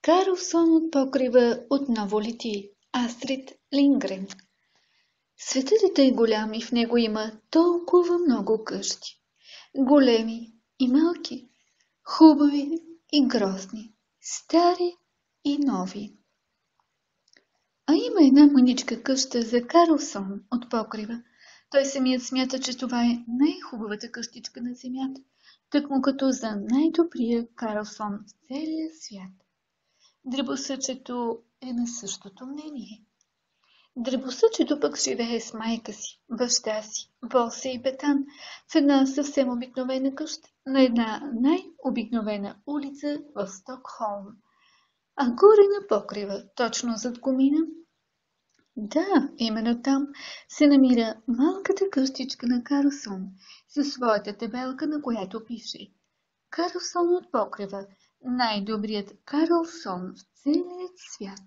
Карлсон от покрива отново лети. Астрид Лингрен. Светът е тъй голям и в него има толкова много къщи. Големи и малки, хубави и грозни, стари и нови. А има една мъничка къща за Карлсон от покрива. Той самият смята, че това е най-хубавата къщичка на земята, тъкмо като за най-добрия Карлсон в целия свят. Дребосъчето е на същото мнение. Дребосъчето пък живее с майка си, баща си, Босе и Бетан в една съвсем обикновена къща, на една най-обикновена улица в Стокхолм. А горе на покрива, точно зад комина, да, именно там се намира малката къщичка на Карлсон със своята табелка, на която пише: Карлсон от покрива, най-добрият Карлсон в целият свят.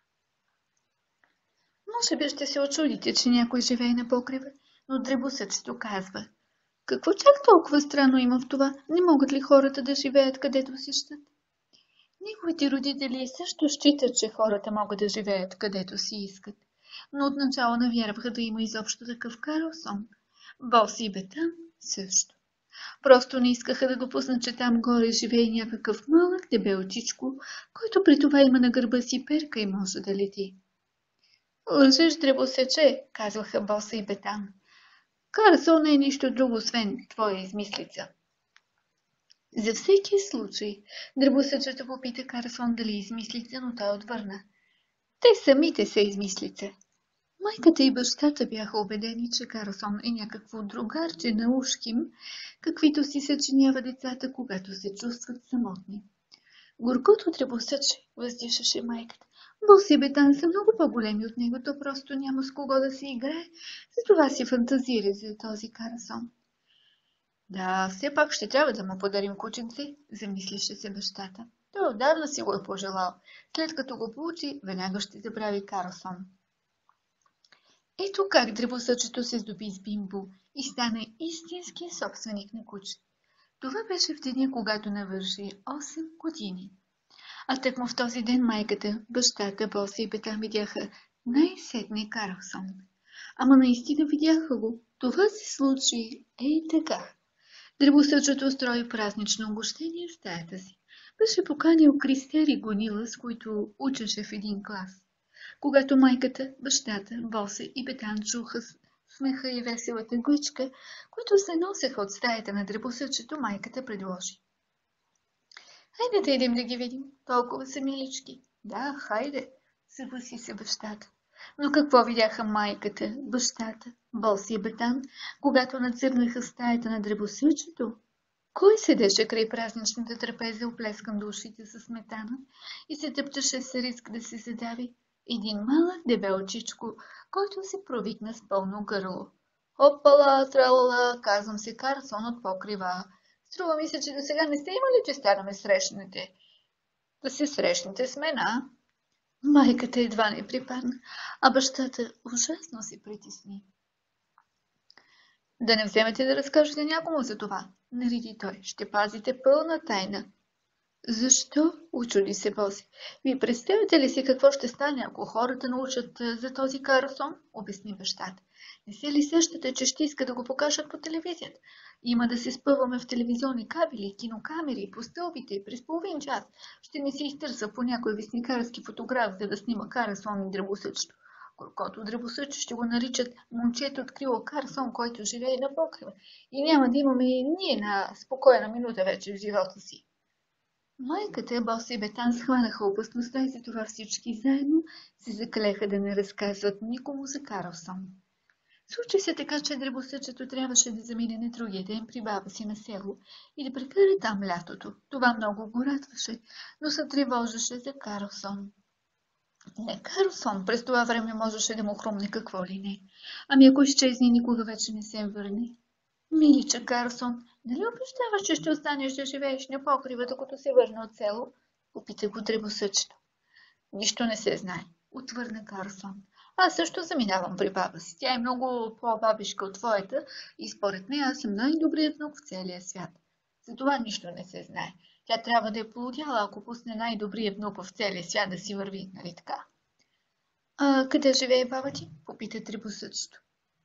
Може би ще се очудите, че някой живее на покрива, но дребосъчето казва: какво чак толкова странно има в това? Не могат ли хората да живеят където си щат? Неговите родители също считат, че хората могат да живеят където си искат, но отначало не вярваха да има изобщо такъв Карлсон. Бос и Бетан също. Просто не искаха да допуснат, че там горе живее някакъв малък дебелчичко, който при това има на гърба си перка и може да лети. Лъжеш, дребосече, казваха Боса и Бетан. Карлсон не е нищо друго, освен твоя измислица. За всеки случай, дребосъчето попита Карлсон дали е измислица, но той отвърна: те самите са измислица. Майката и бащата бяха убедени, че Карлсон е някакво другарче на ушким, каквито си съчинява децата, когато се чувстват самотни. Горкото дребосъче, въздишаше майката. Бос и Бетан са много по-големи от него, то просто няма с кого да се играе, затова си фантазира за този Карлсон. Да, все пак ще трябва да му подарим кученце, замислише се бащата. Той отдавна си го е пожелал. След като го получи, веднага ще забрави Карлсон. Ето как дребосъчето се здоби с бимбо и стана истинския собственик на кучето. Това беше в деня, когато навърши 8 години. А тъкмо в този ден майката, бащата, Боса и Бетан видяха най-сетне Карлсон. Ама наистина видяха го. Това се случи така. Дребосъчето устрои празнично угощение в стаята си. Беше поканил Кристер и Гонила, с които учеше в един клас. Когато майката, бащата, Боса и Бетан чуха смеха и веселата гличка, които се носеха от стаята на дребосъчето, майката предложи: хайде да идем да ги видим, толкова са милички. Да, хайде, съгласи се бащата. Но какво видяха майката, бащата, Боса и Бетан, когато нацърнаха в стаята на дребосъчето? Кой седеше край празничната трапеза, оплескан до ушите със сметана и се тъпчеше с риск да се задави? Един малък дебелчичко, който се провикна с пълно гърло. Опала, тралала, казвам се Карлсон от покрива. Струва ми се, че до сега не сте имали честа да ме срещнете. Да се срещнете с мен, а? Майката едва не припадна, а бащата ужасно се притесни. Да не вземете да разкажете някому за това, нареди той. Ще пазите пълна тайна. Защо? Учуди се Боси. Вие представяте ли си какво ще стане, ако хората научат за този Карлсон? Обясни бащата. Не се ли сещате, че ще иска да го покажат по телевизията? Има да се спъваме в телевизионни кабели, кинокамери, по стълбите, през половин час. Ще не се изтърса по някой вестникарски фотограф, за да снима Карлсон и дребосъчето. Горкото дребосъче ще го наричат момчето открило Карлсон, който живее на покрива. И няма да имаме ни една спокойна минута вече в живота си. Майката, Боса и Бетан схванаха опасността и затова всички заедно се заклеха да не разказват никому за Карлсон. Случи се така, че дребосъчето трябваше да замине на другия ден при баба си на село и да прекара там лятото. Това много го радваше, но се тревожеше за Карлсон. Не, Карлсон през това време можеше да му хрумне какво ли не. Ами ако изчезне, никога вече не се върне. Милича Карлсон, нали обещаваш, че ще останеш да живееш на покрива, докато се върне от село? Попита го дребосъчето. Нищо не се знае, отвърна Карлсон. Аз също заминавам при баба си. Тя е много по-бабишка от твоята и според мен аз съм най-добрият внук в целия свят. За това нищо не се знае. Тя трябва да е полудяла, ако пусне най-добрия внук в целия свят да си върви, нали така? А къде живее баба ти? Попита дребосъчето.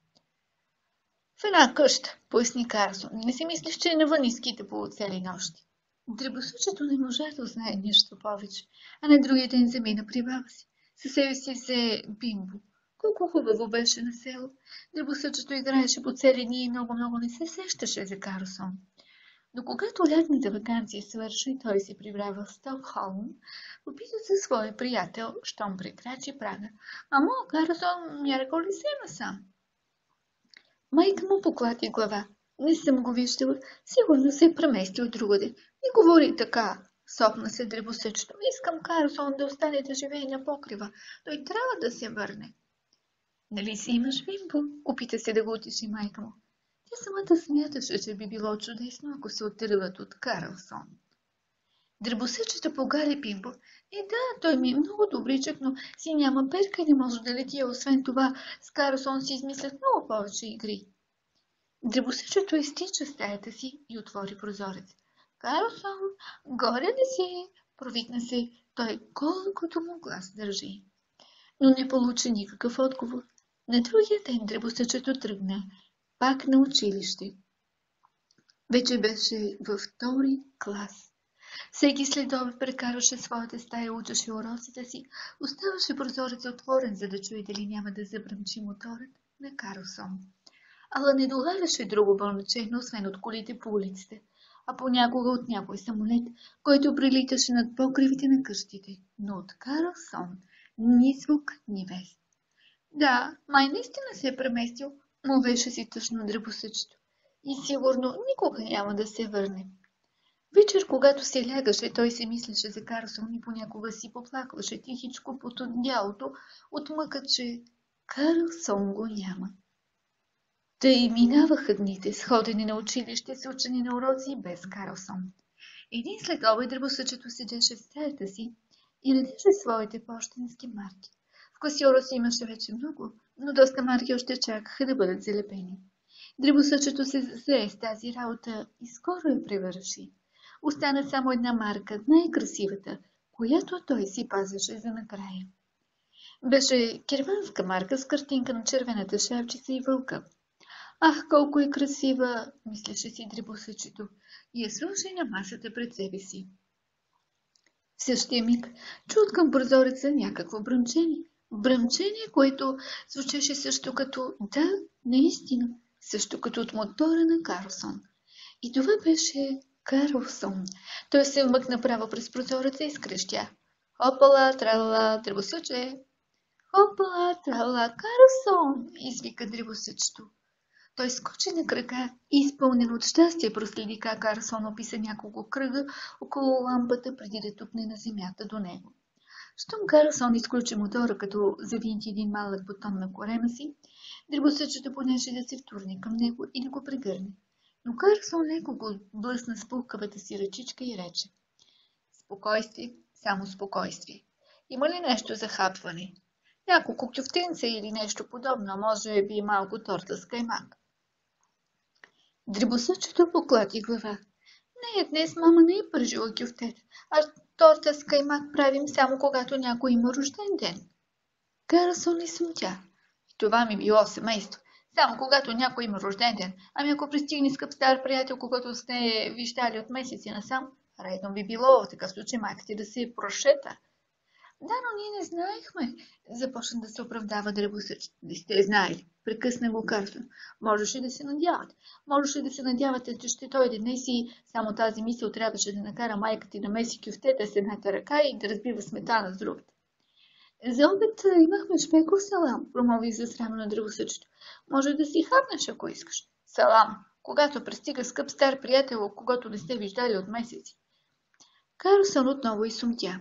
В една къща, поясни Карлсон. Не си мислиш, че е навън изкита по цели нощи. Дребосъчето не можа да узнае нещо повече, а на другия ден замина при баба си. Със себе си взе Бимбо. Колко хубаво беше на село. Дребосъчето играеше по цели дни и много не се сещаше за Карлсон. Но когато лятната ваканция свърши, той се прибра в Стокхолм, попита се своя приятел, щом прекрачи прага. Мамо, Карлсон някой ли се има сам? Майка му поклати глава. Не съм го виждала, сигурно се е преместил другаде. Не говори така, сопна се дребосъчето. Искам Карлсон да остане да живее на покрива. Той трябва да се върне. Нали си имаш Бимбо? Опита се да го утеши майка му. Тя самата смяташе, че би било чудесно, ако се отръгват от Карлсон. Дребосъчето погари Бимбо. Да, той ми е много добричък, но си няма перка и не може да лети, освен това с Карлсон си измислят много повече игри. Дребосъчето изтича в стаята си и отвори прозорец. Карлсон, горе ли си? Провикна се той, колкото му глас държи. Но не получи никакъв отговор. На другия ден дребосъчето тръгна пак на училище. Вече беше във втори клас. Всеки следобед прекарваше своята стая, учеше уроците си, оставаше прозореца отворен, за да чуе дали няма да забръмчи моторът на Карлсон. Ала не долавяше друго бълначено, освен от колите по улиците, а понякога от някой самолет, който прилиташе над покривите на къщите. Но от Карлсон ни звук, ни вест. Да, май наистина се е преместил, мовеше си тъжно дребосъчето. И сигурно никога няма да се върне. Вечер, когато се лягаше, той се мислеше за Карлсон и понякога си поплакваше тихичко под одеялото от мъка, че Карлсон го няма. Тъй минаваха дните с ходене на училище, с учене на уроци без Карлсон. Един след обед дребосъчето седеше в стаята си и редеше своите пощенски марки. В класьора си имаше вече много, но доста марки още чакаха да бъдат залепени. Дребосъчето се зае с тази работа и скоро я превърши. Остана само една марка, най-красивата, която той си пазеше за накрая. Беше керванска марка с картинка на червената шапчица и вълка. Ах, колко е красива, мислеше си дребосъчето и я сложи на масата пред себе си. В същия миг чу откъм прозореца някакво бръмчение. Бръмчение, което звучеше също като да, наистина, също като от мотора на Карлсон. И това беше Карлсон. Той се вмъкна право през прозореца и скрещя. Хопала, тралала, дребосъче! Хопала, тралала, Карлсон! Извика дребосъчето. Той скочи на крака и изпълнен от щастие проследи как Карлсон описа няколко кръга около лампата преди да тупне на земята до него. Щом Карлсон изключи мотора, като завинти един малък бутон на корема си, дребосъчето понеше да се втурне към него и да го прегърне. Но Карлсон леко го блъсна с пулкавата си ръчичка и рече: Спокойствие, само спокойствие. Има ли нещо за хапване? Няколко кюфтенца или нещо подобно, може би малко торта с каймак. Дребосъчето поклати глава. Не, днес мама не е пържила кюфтет, а торта с каймак правим само когато някой има рожден ден. Карлсон ли смутя? Това ми било семейство. Само когато някой има рожден ден. Ами ако пристигне скъп стар приятел, когато сте виждали от месеци насам, редно би било в такъв случай майка ти да се прошета. Да, но ние не знаехме. Започна да се оправдава дребосъчето. Не сте знаели. Прекъсна го Карлсон. Можеше да се надявате. Можеше да се надявате, че ще дойде днес и само тази мисъл трябваше да накара майка ти да меси кюфтета с едната ръка и да разбива сметана с другата. За обед имахме шпеков салам, промови засрамено дребосъчето. Може да си хапнеш, ако искаш. Салам, когато пристига скъп стар приятел, когато не сте виждали от месеци. Карлсон отново изсумтя.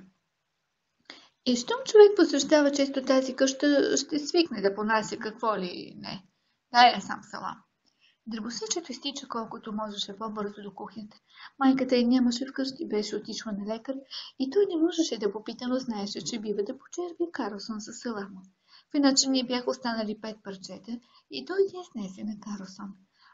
И щом човек посещава често тази къща, ще свикне да понася какво ли не. Дай я сам салам. Дребосъчето изтича колкото можеше по-бързо до кухнята. Майката й нямаше вкъщи, беше отишла на лекар и той не можеше да попита, но знаеше, че бива да почерпи Карлсон със салама. В иначе ние бяха останали 5 парчета и той ги снесе на Карлсон.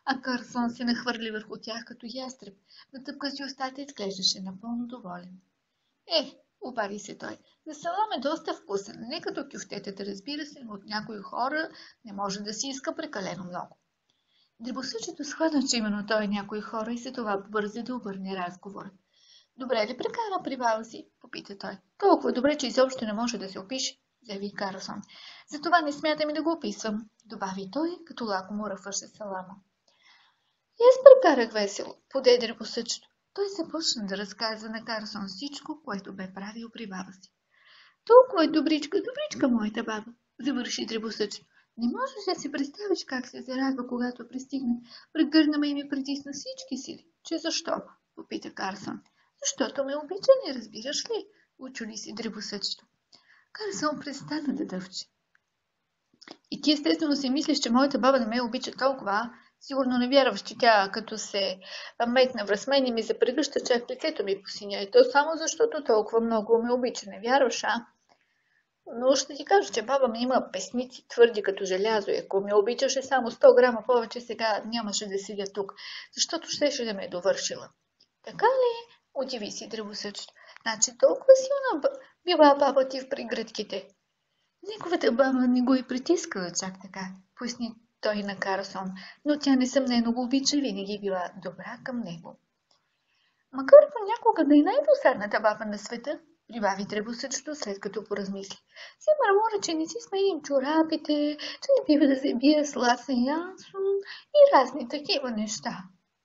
а Карлсон се нахвърли върху тях като ястреб. Натъпка си устата и изглеждаше напълно доволен. Обади се той, за салам е доста вкусен, не като кюфтетата, разбира се, но от някои хора не може да си иска прекалено много. Дребосъчето схвана, че именно той някои хора и се това побърза да обърне разговор. Добре ли прекара при баба си? Попита той. Толкова добре, че изобщо не може да се опише, заяви Карлсон. Затова не смятам и да го описвам, добави той, като лакомо ръфваше салама. И аз прекарах весело, поде дребосъчето. Той започна да разказва на Карлсон всичко, което бе правил при баба си. Толкова е добричка, моята баба, завърши дребосъчето. Не можеш да си представиш как се зарадва, когато пристигне. Прегърна ме и ми притисна всички сили. Че защо? Попита Карлсон. Защото ме обича, не разбираш ли? Учули си дребосъчето. Карлсон престана да дъвче. И ти естествено си мислиш, че моята баба не ме обича толкова, а? Сигурно не вярваш, че тя, като се метна в мен и ми запрегръща, чак лицето ми посиня. И то само защото толкова много ме обича. Не вярваш, а? Но ще ти кажа, че баба ми има песници твърди като желязо и ако ме обичаше само 100 грама повече, сега нямаше да седя тук, защото щеше да ме е довършила. Така ли? Удиви си дребосъчето. Значи толкова силна била баба ти в пригръдките. Неговата баба не го и притискала чак така, поясни той на Карлсон, но тя несъмнено го обича, винаги била добра към него. Макар понякога да е най-досадната баба на света, прибави дребосъчето, след като поразмисли. Се мърмора, че не си сменим чорапите, че не бива да се бие с Ласен Янсон и разни такива неща.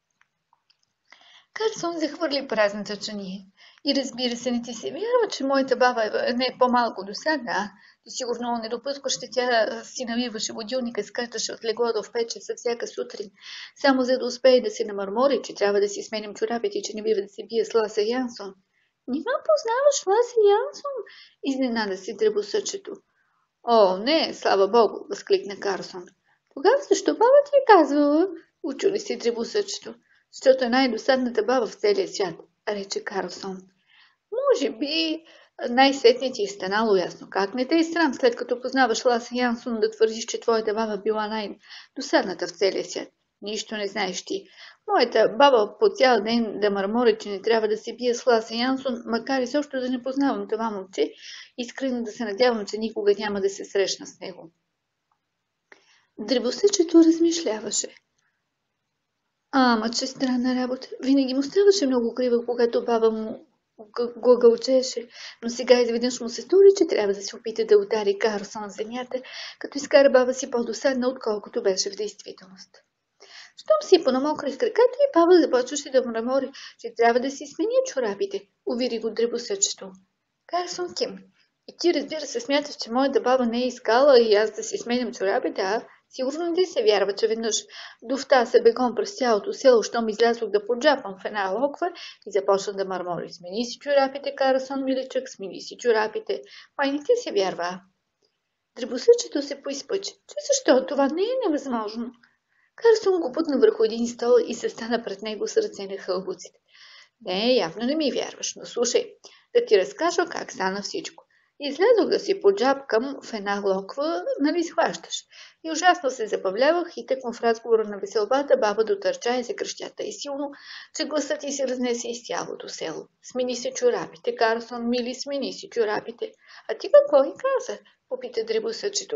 Карлсон захвърли празната чания. И разбира се, не ти се вярва, че моята баба не е по-малко досадна. Сигурно не допускаше, тя си навиваше будилника, скачаше от леглото в 5 часа всяка сутрин, само за да успее да се намърмори, че трябва да си сменим чорапите и че не бива да се бие с Ласа Янсон. Нима познаваш Ласа Янсон? Изненада си дребосъчето. О, не, слава богу, възкликна Карлсон. Тогава защо баба ти е казвала? Учули си дребосъчето. Защото е най-досадната баба в целия свят, рече Карлсон. Може би най-сетне ти е станало ясно. Как не те е срам, след като познаваш Ласа Янсон, да твърдиш, че твоята баба била най-досадната в целия свят? Нищо не знаеш ти. Моята баба по цял ден да мърмори, че не трябва да се бие с Ласа Янсон, макар и също да не познавам това момче, искрено да се надявам, че никога няма да се срещна с него. Дребосъчето размишляваше. Ама, че странна работа. Винаги му ставаше много криво, когато баба му го гълчеше, но сега изведнъж му се стори, че трябва да се опита да удари Карлсон в земята, като изкара баба си по-досадна, отколкото беше в действителност. Щом си понамокри в краката и баба започваше да мрамори, че трябва да си смени чорапите, увери го дребосъчето. Карлсон кимна. И ти, разбира се, смяташ, че моята баба не е искала и аз да си сменям чорапите, а? Сигурно ли се вярва, че веднъж дуфта се бегом през цялото село, щом излязох да поджапам в една локва и започна да мърмори. Смени си чорапите, Карлсон, миличък, смени си чорапите. Май не ти се вярва. Дребосъчето се поизпъчи. Че защо? Това не е невъзможно. Карлсон го бутна върху един стол и се стана пред него с ръце на хълбуците. Не, явно не ми вярваш, но слушай, да ти разкажа как стана всичко. Излязох да си поджапкам в една локва, нали схващаш. И ужасно се забавлявах и тъкмо в разговора на веселбата баба дотърча и закръщя тъй силно, че гласът ти се разнесе из цялото село. Смени си чорапите, Карлсон, мили, смени си чорапите. А ти какво и каза? Попита дребосъчето.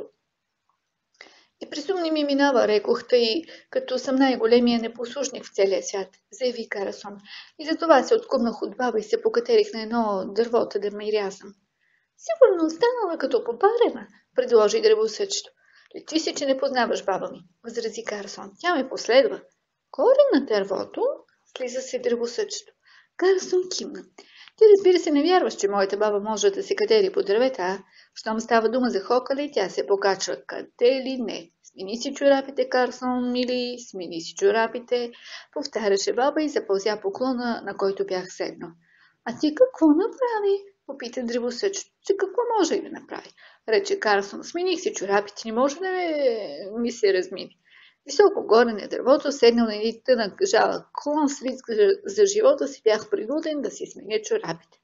И присумни ми минава, рекох, тъй като съм най-големия непослушник в целия свят, заяви Карлсон. И затова се откумнах от баба и се покатерих на едно дървото да ме рязам. Сигурно останала като попарена, предложи дребосъчето. Личи се, че не познаваш баба ми, възрази Карлсон. Тя ме последва. Корен на дървото? Слиза се дребосъчето. Карлсон кимна. Ти, разбира се, не вярваш, че моята баба може да се катери по дървета, а? Щом става дума за хокали, тя се покачва къде ли не. Смени си чорапите, Карлсон, мили, смени си чорапите, повтаряше баба и запълзя поклона, на който бях седнал. А ти какво направи? Попита дребосъчето. Че какво може да направи? Рече Карлсон. Смених си чорапите, не може да ми се размини. Високо горе на дървото, седнал на един тънък жалък клон, с риск за живота си, бях принуден да си сменя чорапите.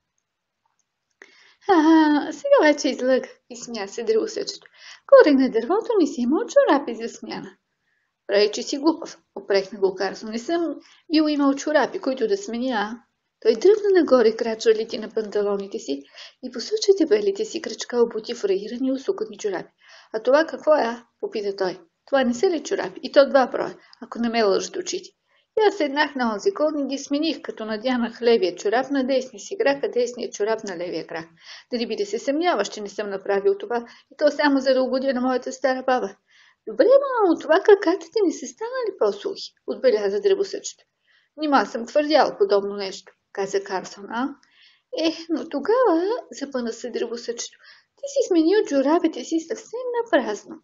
Сега вече излъг, изсмя се дребосъчето. Горе на дървото не си имал чорапи за смяна. Прави, че си глупав, опрекна го Карсон. Не съм бил имал чорапи, които да сменя. Той дръпна нагоре крачалите на панталоните си и посочи дебелите си крачка обути в раирани и усукани чорапи. А това какво е, а? Попита той. Това не са ли чорапи? И то 2 броя, ако не ме лъжат очите. И аз седнах на онзи кол и ги смених, като надянах левия чорап на десния си крак, а десния чорап на левия крак. Дали би да се съмняваш, че не съм направил това, и то само за да угодя на моята стара баба. Добре, но от това краката ти не са станали по-сухи, отбеляза дребосъчето. Нима съм твърдял подобно нещо, каза Карсон, а? Но тогава, запъна се дребосъчето, ти си сменил чорапите си съвсем напразно.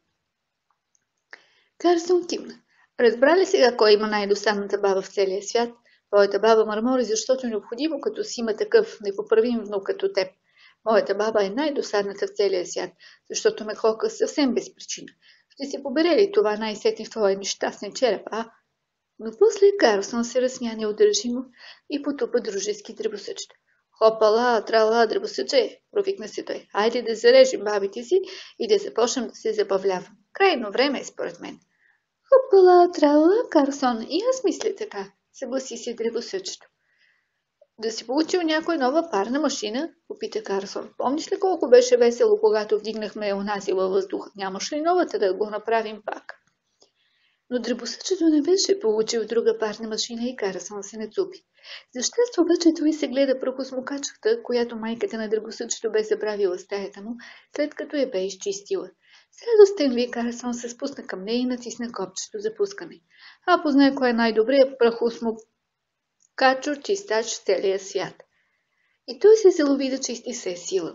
Карсон кимна. Разбра ли сега кой има най-досадната баба в целия свят? Твоята баба мърмори, защото е необходимо, като си има такъв непоправим внук като теб. Моята баба е най-досадната в целия свят, защото ме хока съвсем без причина. Ще се побере ли това най-сетне в твоя нещастен череп, а? Но после Карлсон се разсмя неудържимо и потупа дружески дребосъчето. Хопала, трала, дребосъче, провикна се той. Хайде да зарежем бабите си и да започнем да се забавлявам. Крайно време е според мен. Хопала, трала, Карлсон, и аз мисля така, съгласи се дребосъчето. Да си получил някоя нова парна машина? Попита Карсон. Помниш ли колко беше весело, когато вдигнахме онази във въздуха? Нямаш ли новата да го направим пак? Но дребосъчето не беше получил друга парна машина и Карсон се нацупи. За щастие обаче той се гледа прахосмокачката, която майката на дребосъчето бе забравила в стаята му, след като я бе изчистила. С радостен вик Карсон се спусна към нея и натисна копчето за пускане. А познай кой е най-добрият прахосмокачо чистач в целия свят. И той се залови да чисти все сила.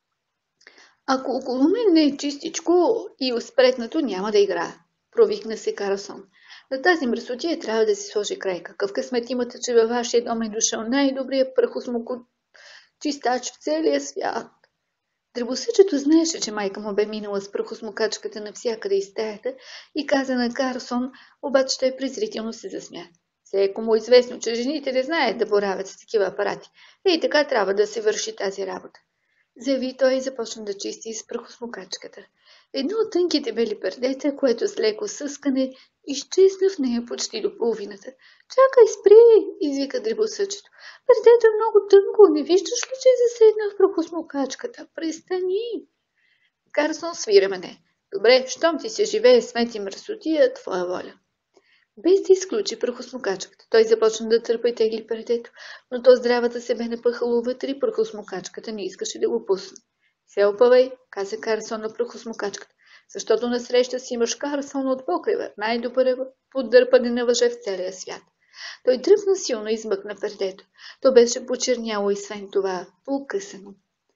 Ако около мен не е чистичко и успретнато, няма да играя, провикна се Карлсон. На тази мръсотия трябва да се сложи край. Какъв късмет имате, че във вашия дом е дошъл най-добрият прахосмокачист в целия свят. Дребосъчето знаеше, че майка му бе минала с прахосмокачката навсякъде из стаята и каза на Карлсон, обаче той презрително се засмя. Всеко му известно, че жените не знаят да боравят с такива апарати. И така трябва да се върши тази работа. Заяви той и започна да чисти с прахосмокачката. Едно от тънките бели пердета, което с леко съскане изчезна в нея почти до половината. Чакай, спри, извика дребосъчето. Пердето е много тънко, не виждаш ли, че е заседна в прахосмокачката? Престани! Карсон свира мене. Добре, щом ти се живее смет и мръсотия, твоя воля. Без да изключи прахосмокачката. Той започна да търпа и тегли пердето, но то здравата се бе напъхало вътре и прахосмокачката не искаше да го пусне. Се опъвай, каза Карлсон на прахосмокачката, защото насреща си имаш Карлсон от покрива, най-добър поддърпане на въже в целия свят. Той дръпна силно и измъкна пердето. То беше почерняло и свен това, покъсано.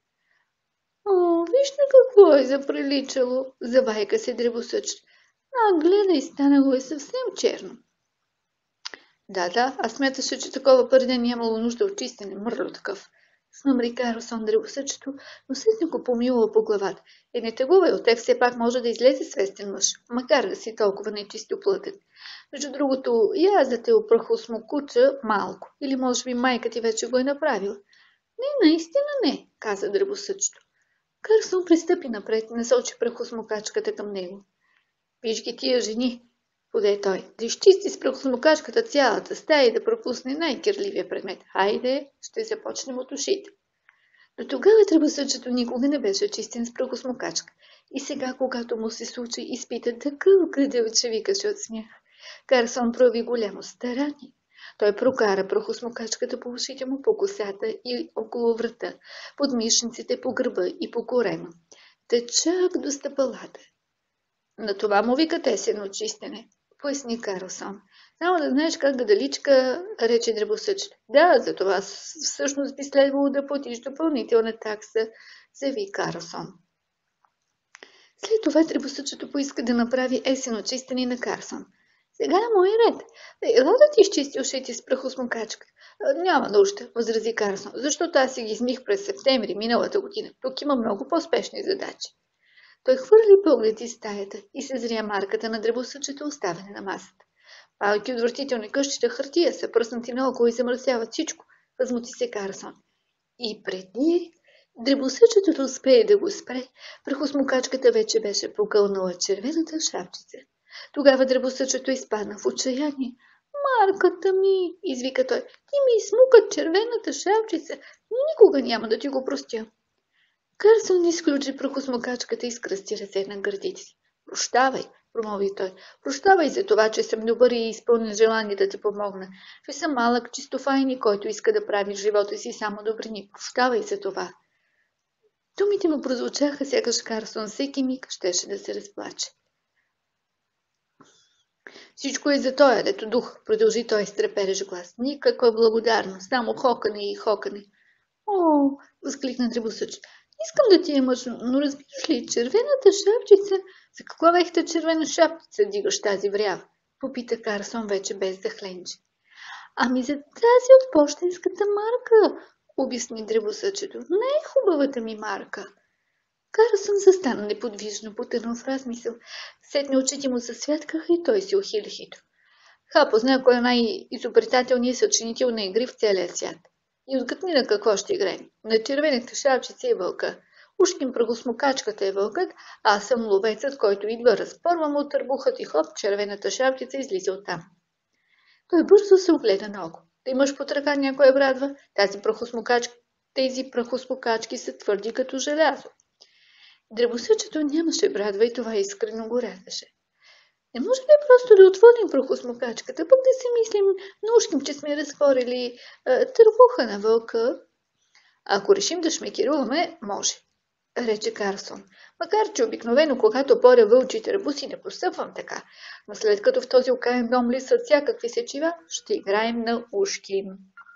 О, виж на какво е заприличало, завайка се дребосъчето. Гледай, станало е съвсем черно. Да, аз смяташе, че такова пърде нямало нужда от чистене, мърло такъв. Смъмри Карлсон дребосъчето, но след го помилува по главата. Не тъгувай, от теб все пак може да излезе свестен мъж, макар да си толкова нечисто плътен. Между другото, и аз да те опрохосмокуча малко, или може би майка ти вече го е направила. Не, наистина не, каза дребосъчето. Карлсон пристъпи напред и насочи прахосмокачката към него. Виж ги тия жени, поде той, да изчисти с прахосмокачката цялата стая и да пропусне най-кирливия предмет. Хайде, ще започнем от ушите. До тогава дребосъчето никога не беше чистен с прахосмокачка. И сега, когато му се случи, изпита такъв градел, че викаше от смях. Карлсон прояви голямо старание. Той прокара прахосмокачката по ушите му, по косата и около врата, под мишниците, по гърба и по корема. Та чак до стъпалата. На това му вика тесено чистене, поясни Карлсон. Само да знаеш как да даличка, рече дребосъчето. Да, за това всъщност би следвало да платиш допълнителна такса, заяви Карлсон. След това дребосъчето поиска да направи есенно чистене на Карлсон. Сега е мой ред. Ела да ти изчисти ушите с прахосмокачка. Няма нужда, възрази Карлсон, защото аз си ги измих през септември миналата година. Тук има много по-спешни задачи. Той хвърли поглед из стаята и се зря марката на дребосъчето, оставена на масата. Малки отвратителни къщите хартия са пръснати наоколо и замърсяват всичко, възмути се Карлсон. И преди дребосъчето успее да го спре, прахосмокачката вече беше покълнала червената шапчица. Тогава дръбосъчето изпадна в отчаяние. Марката ми, извика той, ти ми изсмука червената шапчица. Никога няма да ти го простя. Кърсън изключи прахосмукачката и скръсти ръце на гърдите си. Прощавай, промови той. Прощавай за това, че съм добър и изпълнен желание да ти помогна. Че съм малък чистофайни, който иска да прави в живота си само добрини. Прощавай за това. Думите му прозвучаха, сякаш Карсон всеки миг щеше да се разплаче. Всичко е за тоя, дето дух, продължи той с треперещ глас. Никаква благодарност, само хокане и хокане. О, възкликна дребосъч. Искам да ти е мъжно, но разбираш ли, червената шапчица? За каква вехта червена шапчица дигаш тази врява? Попита Карсон вече без да хленчи. Ами за тази от пощенската марка, обясни дребосъчето. Не е хубавата ми марка. Карсон застана неподвижно, потънал в размисъл. Сетне очите му се святкаха и той се ухили хитро. Позна кой е най-изобретателният съчинител на игри в целия свят. И отгътни на какво ще играем. На червената шапчица е вълка. Ушкин прагосмокачката е вълкът, а аз съм ловецът, който идва, разпорвам от търбухът и хоп, червената шапчица излиза оттам. Той бързо се огледа наоколо. Да имаш под ръка някоя брадва, тези прахосмокачки са твърди като желязо. Дребосъчето нямаше брадва и това искрено го радваше. Не може ли просто да отворим прахосмокачката, пък да си мислим на ушким, че сме разтворили търбуха на вълка? Ако решим да шмекируваме, може, рече Карсон. Макар че обикновено, когато поря вълчи търбуси, не постъпвам така, но след като в този окаян дом лисат всякакви сечива, ще играем на ушки.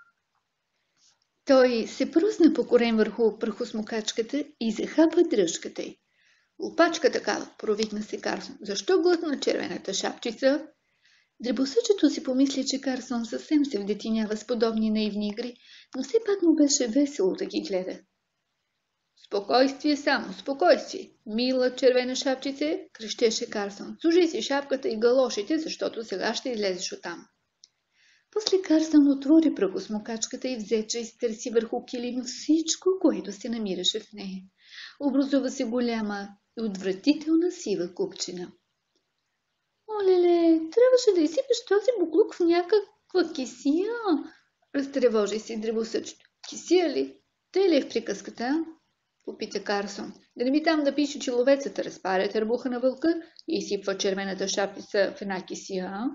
Той се пръсна по корем върху прахосмокачката и захапа дръжката й. Лупачка такава, провикна се Карсон. Защо глътна червената шапчица? Дребосъчето си помисли, че Карсон съвсем се вдетинява с подобни наивни игри, но все пак му беше весело да ги гледа. Спокойствие само, спокойствие. Мила червена шапчице, крещеше Карсон. Служи си шапката и галошите, защото сега ще излезеш оттам. После Карсон отвори прахосмокачката и взе, че изтърси върху килима всичко, което се намираше в нея. Образува се голяма и отвратителна сива купчина. Олеле, трябваше да изсипеш този буклук в някаква кисия, разтревожи си дребосъчето. Кисия ли? Те ли е в приказката? Попита Карсон. Да не би там да пише, че ловецът разпаря търбуха на вълка и изсипва червената шапица в една кисия, а?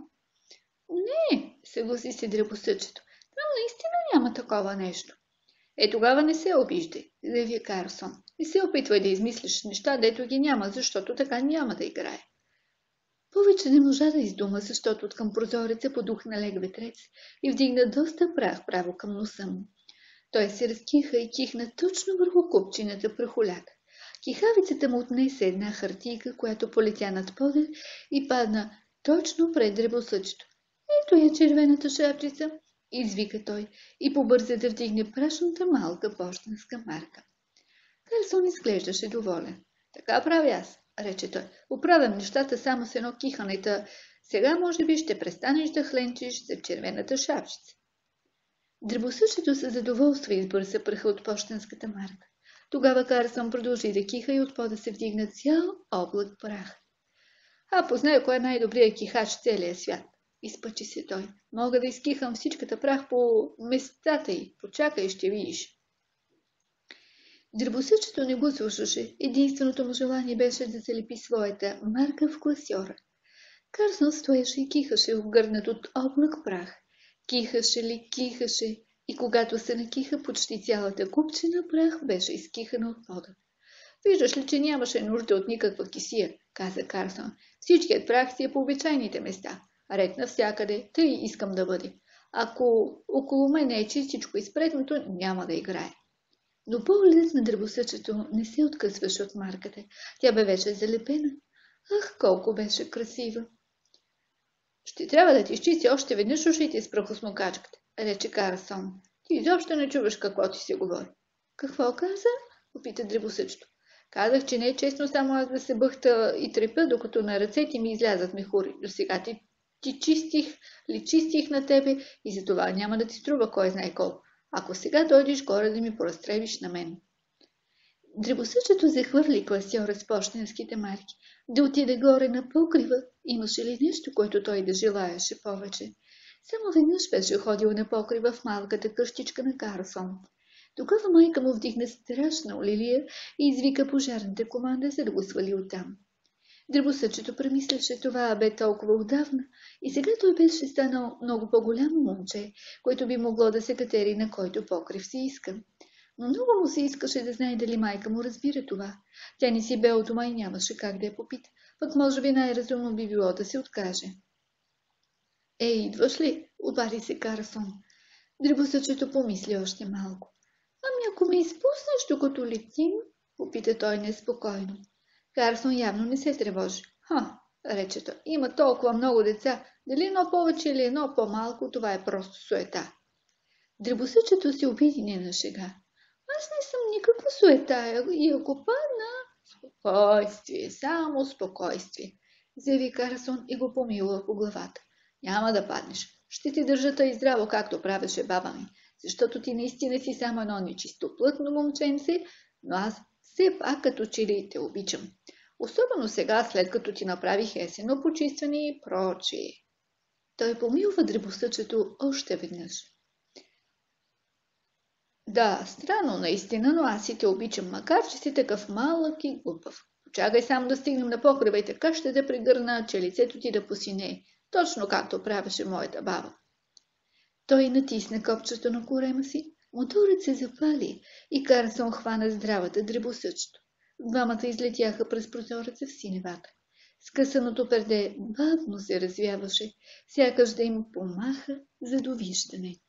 Не, съгласи се дребосъчето. Там наистина няма такова нещо. Тогава не се обиждай, заяви Карсон. Не се опитвай да измислиш неща, дето ги няма, защото така няма да играе. Повече не можа да издума, защото откъм прозореца подухна лек ветрец и вдигна доста прах право към носа му. Той се разкиха и кихна точно върху купчината прахоляк. Кихавицата му отнесе една хартийка, която полетя над пода и падна точно пред дребосъчето. Ето я червената шапчица, извика той и побърза да вдигне прашната малка пощенска марка. Карсон изглеждаше доволен. Така правя аз, рече той. Оправям нещата само с едно кихането. Сега може би ще престанеш да хленчиш за червената шапчица. Дребосъчето със задоволство избърса праха от пощенската марка. Тогава Карсон продължи да киха и от пода се вдигна цял облак прах. Познай кой е най-добрият кихач в целия свят. Изпъчи се той. Мога да изкихам всичката прах по местата й. Почакай, ще видиш. Дребосъчето не го слушаше. Единственото му желание беше да залепи своята марка в класьора. Карсон стоеше и кихаше, обгърнат от облак прах. Кихаше ли, кихаше и когато се накиха, почти цялата купчина прах беше изкихана от пода. Виждаш ли, че нямаше нужда от никаква кисия, каза Карсон. Всичкият прах си е по обичайните места. Ред навсякъде, тъй искам да бъде. Ако около мен е чистичко изпретното, няма да играе. Но погледът на дребосъчето не се откъсваше от марката. Тя бе вече залепена. Ах, колко беше красива! Ще трябва да ти изчисти още веднъж ушите с прахосмокачката, рече Карсон. Ти изобщо не чуваш какво ти се говори. Какво каза? Попита дребосъчето. Казах, че не е честно само аз да се бъхта и трепя, докато на ръцете ми излязат мехури. До сега ти чистих на тебе и за това няма да ти струва кой знае колко. Ако сега дойдеш горе да ми поразстрелиш на мен. Дребосъчето захвърли класьора с пощенските марки, да отиде горе на покрива. Имаше ли нещо, което той да желаеше повече? Само веднъж беше ходил на покрива в малката къщичка на Карлсон. Тогава майка му вдигна страшна олилия и извика пожарната команда, за да го свали оттам. Дребосъчето премисляше това бе толкова отдавна и сега той беше станал много по-голямо момче, което би могло да се катери на който покрив си иска. Но много му се искаше да знае дали майка му разбира това. Тя не си бе от ума и нямаше как да я попита, пък може би най-разумно би било да се откаже. Ей, идваш ли? Обади се Карлсон. Дребосъчето помисли още малко. Ами ако ме изпуснеш, докато летим, попита той неспокойно. Карлсон явно не се тревожи. Рече той, има толкова много деца, дали едно повече или едно по-малко, това е просто суета. Дребосъчето се обиди не на шега. Аз не съм никаква суета и ако падна... Спокойствие, само спокойствие, заяви Карлсон и го помилува по главата. Няма да паднеш. Ще ти държа тъй здраво, както правеше баба ми, защото ти наистина си само едно нечистоплътно момченце, но аз все пак като че ли те обичам. Особено сега, след като ти направих есенно почистване и прочие. Той помилва дребосъчето още веднъж. Да, странно наистина, но аз си те обичам, макар че си такъв малък и глупав. Почакай само да стигнем на покрива и така ще те пригърна, че лицето ти да посинее, точно както правеше моята баба. Той натисна копчето на корема си, моторът се запали и Карлсон хвана здравата дребосъчето. Двамата излетяха през прозореца в синевата. Скъсаното перде бавно се развяваше, сякаш да им помаха за довиждане.